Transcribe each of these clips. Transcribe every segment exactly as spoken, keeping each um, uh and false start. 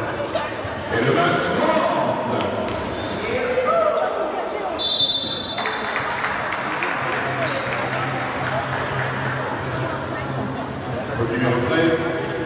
Et le match commence. Le numéro treize.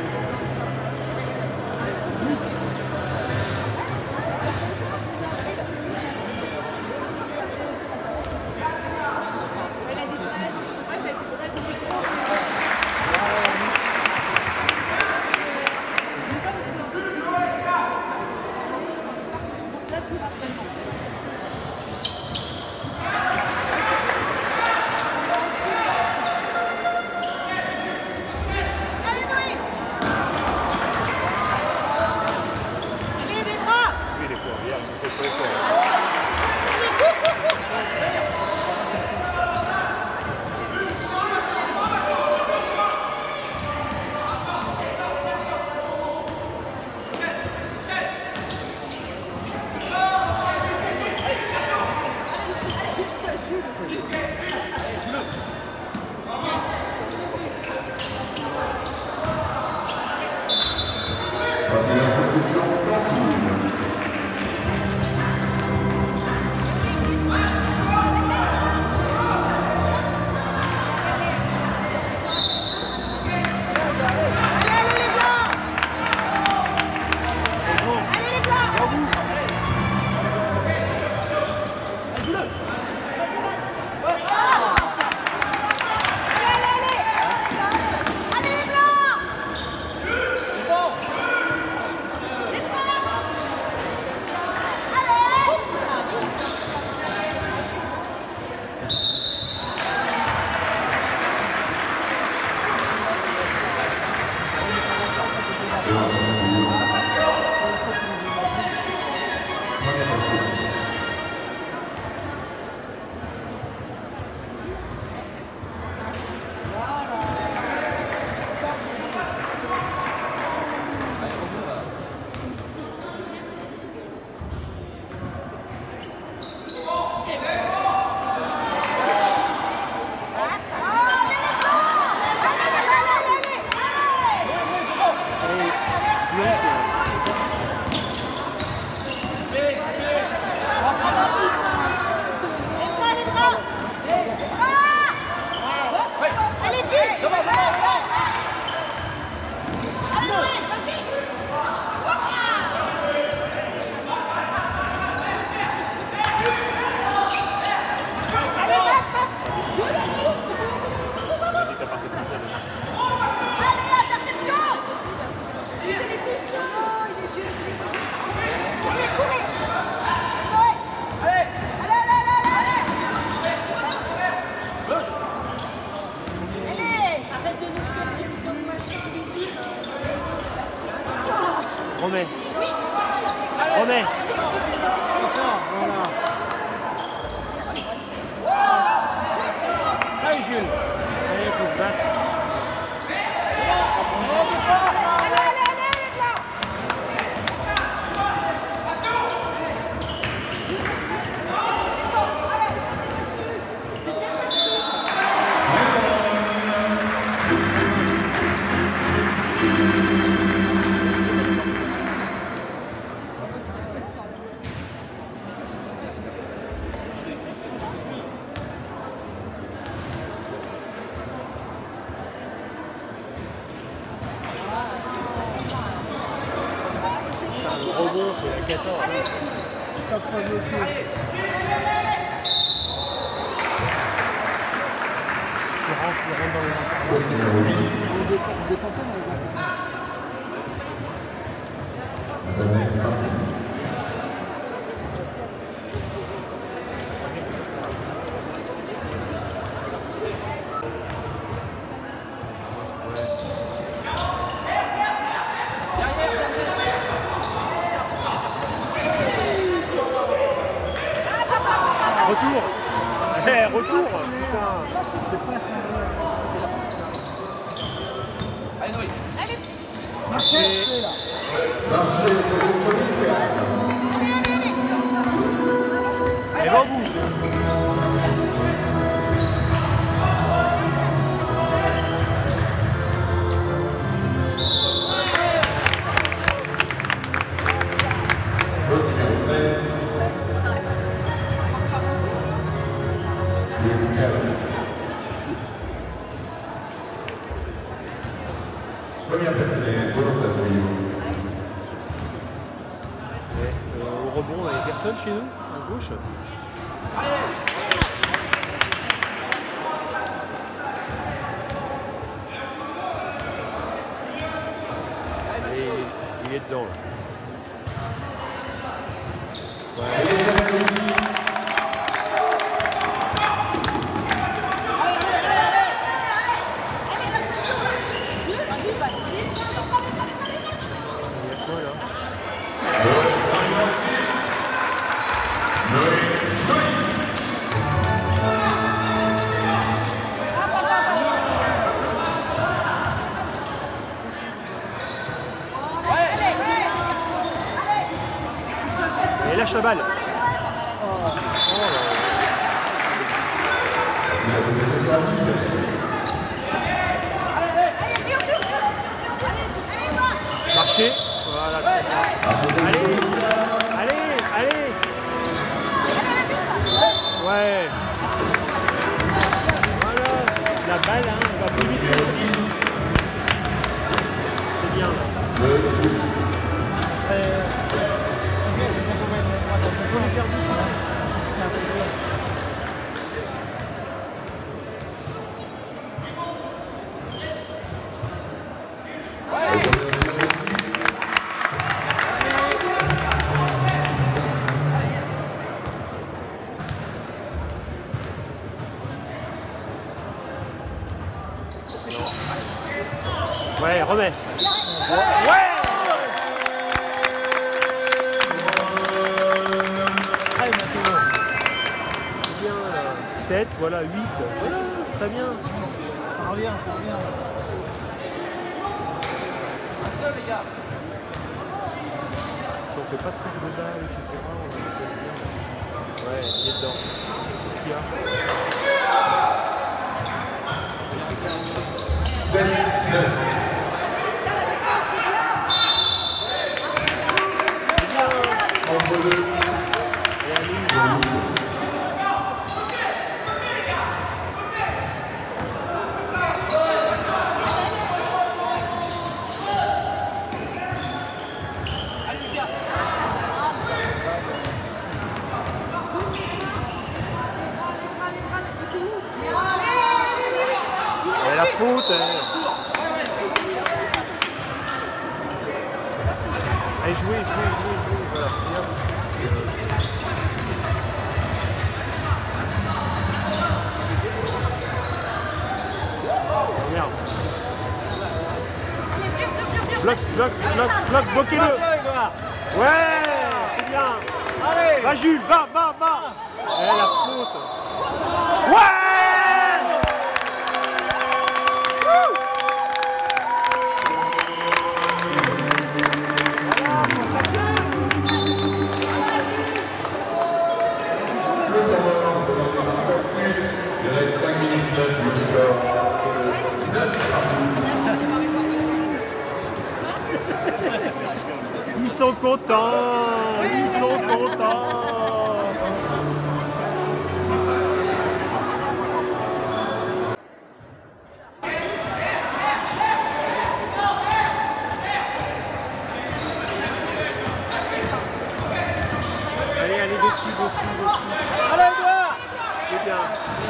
Remets. Remets. Voilà. Allez Jules. Allez, il faut se battre. Le robot, c'est la quatorze. Ça prend le pied. Il rentre, il rentre dans les intervalles. Il défend pas dans les intervalles. Retour. Eh, retour. C'est pas ça. Allez, Noé. Allez. Marché. Marché, position externe. Allez, va au bout. Première personnelle, bonus à suivre. Ouais, euh, au rebond, il n'y a personne chez nous, à gauche. Allez, il est dedans là. Ouais. Et lâche la balle. Oh, oh marchez. Voilà. Allez, allez, allez. Ouais. Voilà. La balle, hein, elle va plus vite. C'est bien. Ça serait... C'est ça qu'on va être on peut en faire beaucoup. Ouais, remets. Ouais. sept, voilà, huit. Voilà, très bien. Ça revient, ça revient. Les gars. Si on fait pas de touche de balle, et cetera, on va bien. Ouais, il est dedans. Qu'est-ce qu'il y a? sept neuf. Entre deux. Et allez. La faute, elle. Allez, jouez, jouez, jouez, jouez. Voilà, regarde. Merde. Bloc, bloc, bloc, bloc, bloquez-le. Ouais, c'est bien. Allez. Va Jules, va, va, va. Eh, la faute. Ouais. Il reste cinq minutes neuf, le score neuf à Ils sont contents, ils sont contents. Allez, allez, dessus, dessus, dessus. Allez, moi. C'est bien.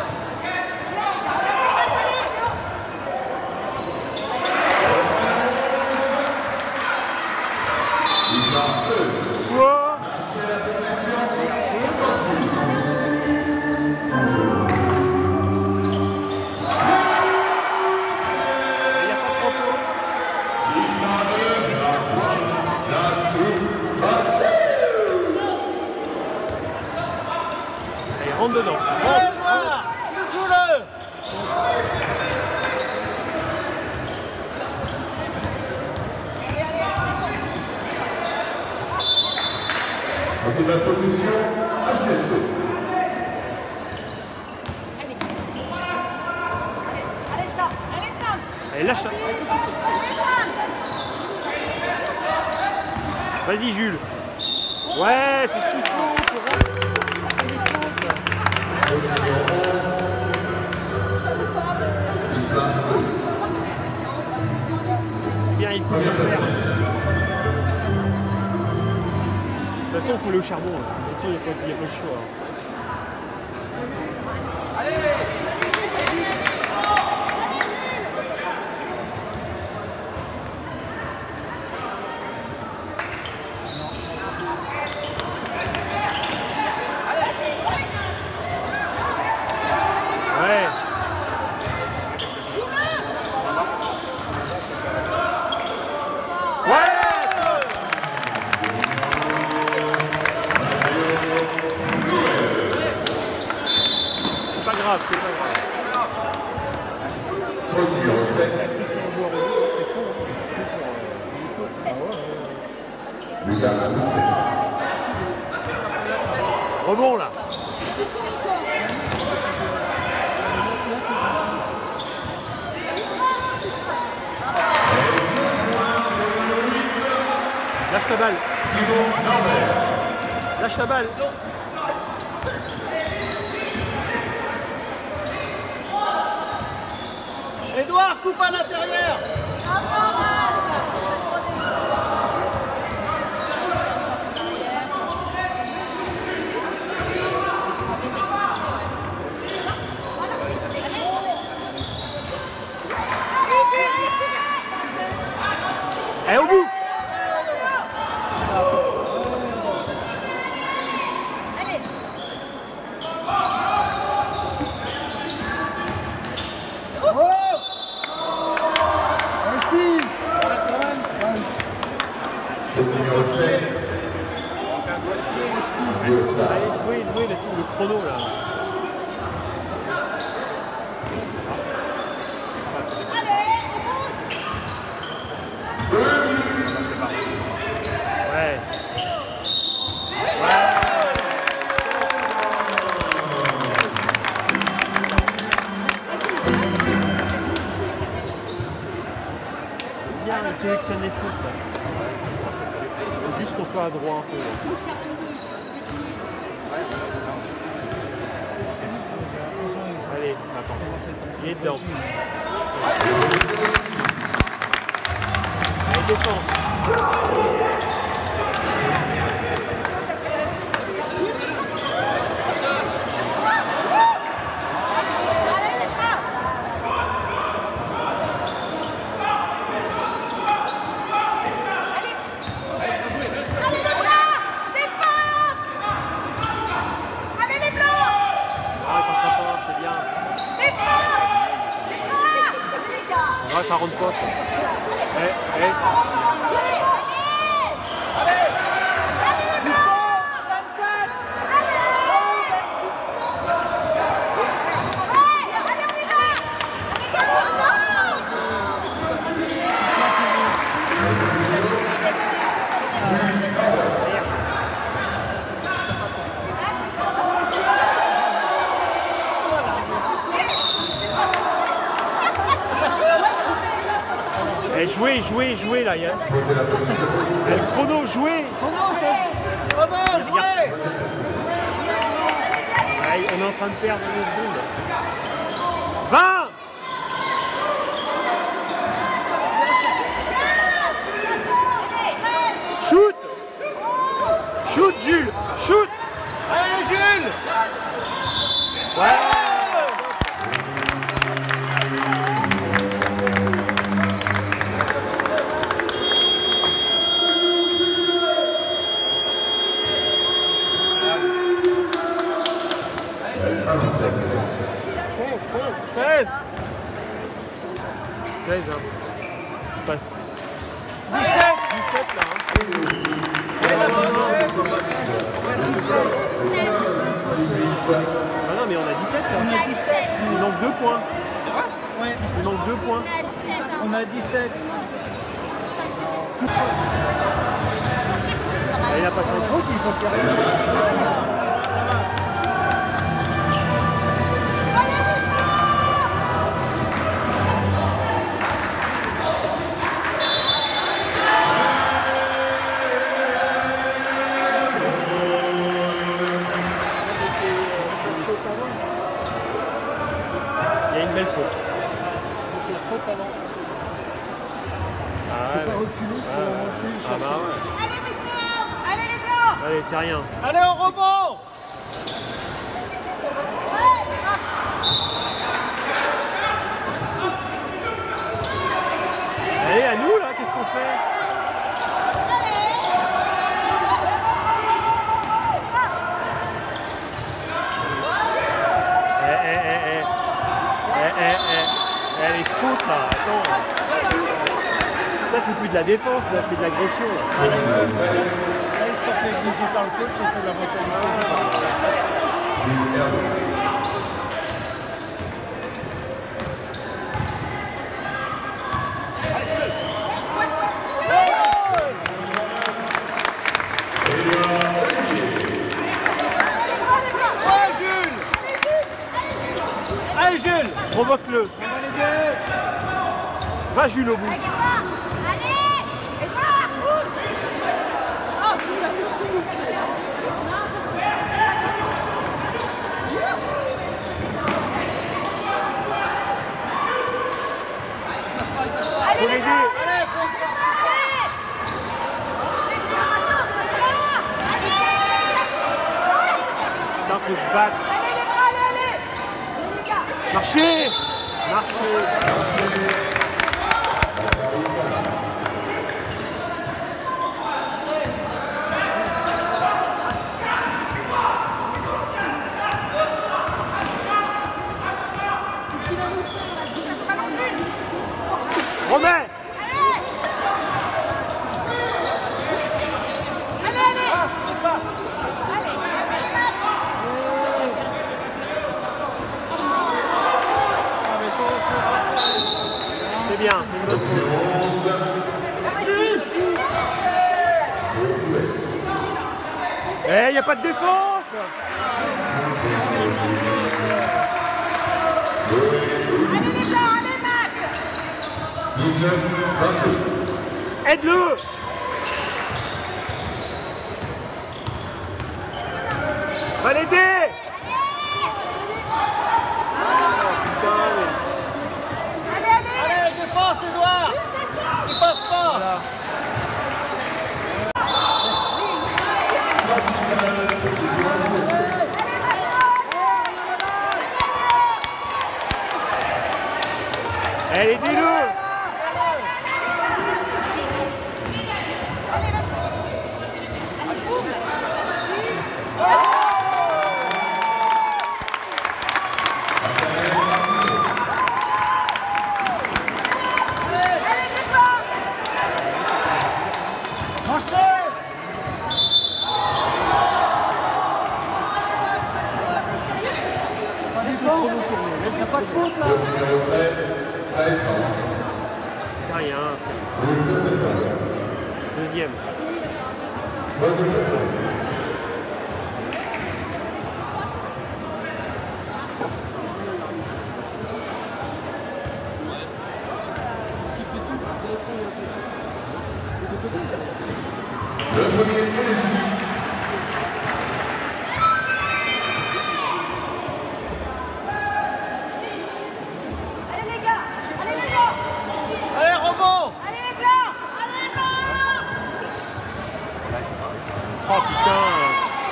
Quoi? Lâchez la possession. Il n'y a pas de propos. Allez, rentre dedans. Rentre. Ok, la possession, H S O. Allez, lâche ça. Vas-y, Jules. Ouais, c'est ce qu'il faut. il coûte cher. De toute façon, il faut aller au charbon. Là. De toute façon, il n'y a, a pas le choix. Ouais. C'est pas grave, c'est pas grave. Numéro sept. Lucas Marousset. Rebond là. Lâche ta balle. Simon Norbert. Lâche ta balle. Edouard, coupe à l'intérieur. Et au bout. Numéro sept. Allez, jouez, jouez le, le chrono là. Ouais. Ouais. Bien, il collectionne les foot là. Faut juste qu'on soit à droit un peu. Allez, attends. Il est dedans. Allez, descends. Ah, ça rentre pas. Eh, eh. Eh, jouez, jouez, jouez là, Yann. Eh, le chrono, jouez. Chrono, c'est... Chrono, jouez. Allez, on est en train de perdre deux secondes. vingt. Shoot. Shoot, Jules. Shoot. Allez, Jules. Ouais. seize, seize. seize, hein. Je passe. dix-sept. dix-sept là. Hein. Ah non, mais on a dix-sept là. On a dix-sept. Il manque deux points. Ouais. Il manque deux points. On a dix-sept. Hein. On a dix-sept. Il a passé un trop qu'ils sont perdus. Il y a une belle faute. Il fait faute avant. Ah ouais, faut pas ouais. reculer, il faut Ouais, avancer, ouais. chercher. Ah bah ouais. Allez, messieurs! Allez, les blancs! Allez, c'est rien. Allez, en rebond. Allez, à nous là, qu'est-ce qu'on fait? Eh, eh, eh, eh. Eh, eh, eh. Eh, les fautes là, attends. Ça, c'est plus de la défense, là, c'est de l'agression. Là, ils se sont fait bouger par le coach et c'est de la mentalité. Jules Hervé. Ouais, Jules. Allez, Jules. Provoque-le. Va, Jules, au bout. Allez! Et voilà! Bouge! Oh, Faut l'aider. Allez, faut... Putain, faut se battre. Allez, les bras, allez, allez! Marchez. Marchez. Romain. C'est bien, c'est une bonne Eh, il n'y a pas de défense. Allez, les blancs, allez, Max! dix-neuf vingt-deux. Aide-le. Va l'aider. Allez, allez! Allez, défense, Edouard. Il passe pas. Allez, aidez-le. Il n'y a pas de faute là. Numéro treize, treize, C'est rien, c'est Jules Westerberg. deuxième. Troisième personne. Le premier est réussi. Allez, les gars! Allez, les blancs! Allez, rebond. Allez, les blancs! Allez, les blancs! Oh putain.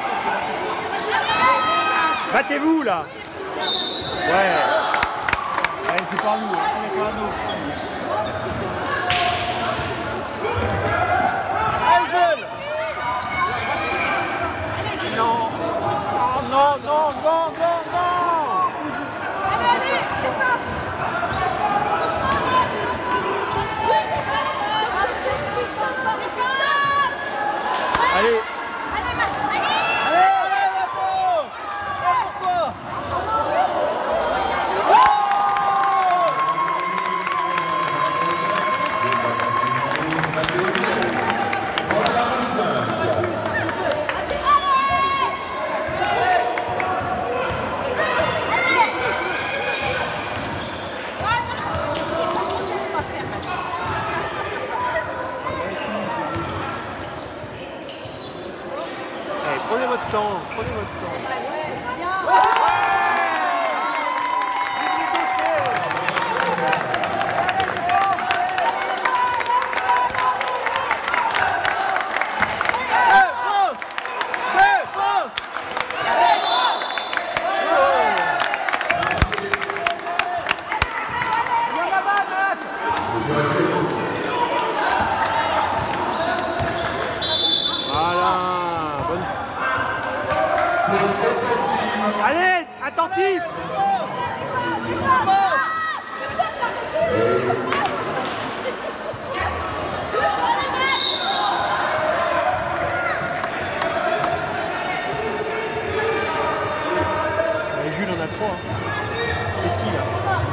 Battez-vous là. Ouais. Allez, c'est pas à nous, hein. C'est pas à nous. Allez, Jules. Non. Oh, non, non, non, non, non. Allez, allez! Défense! Allez. Allez, Max! Allez! Allez, allez, la faute. Et pourquoi? Allez, prenez votre temps, prenez votre temps. attentif. Et Jules en a trois. Hein. C'est qui là?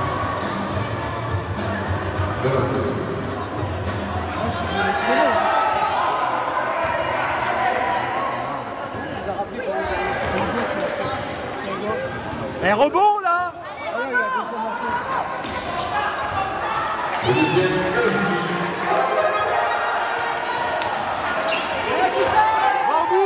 Et rebond là. Ah là, il y a deuxième morceau. Le deuxième, aussi. Bambou.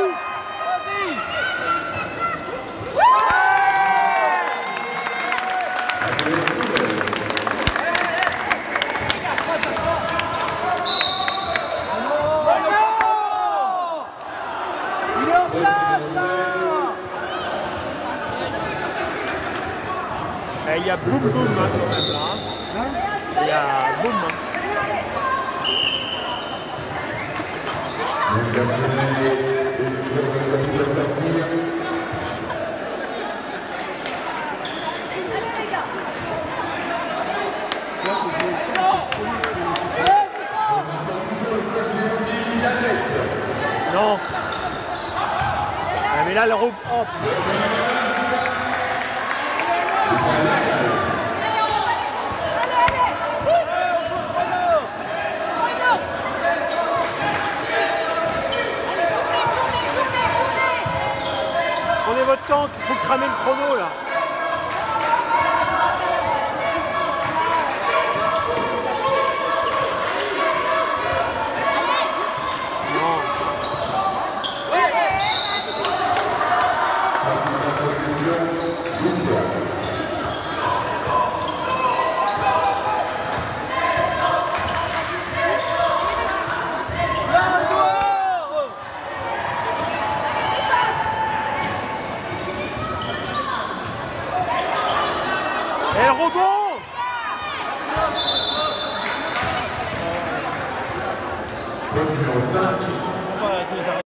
Il est en place là. Et il y a boum boum hein, quand même là. Hein. Il y a boum. Hein. Donc, la semaine de la sortir. Non. Mais là le rebond. Oh. Prenez votre temps, il faut cramer le chrono là. Non. Et le rebond. cinq.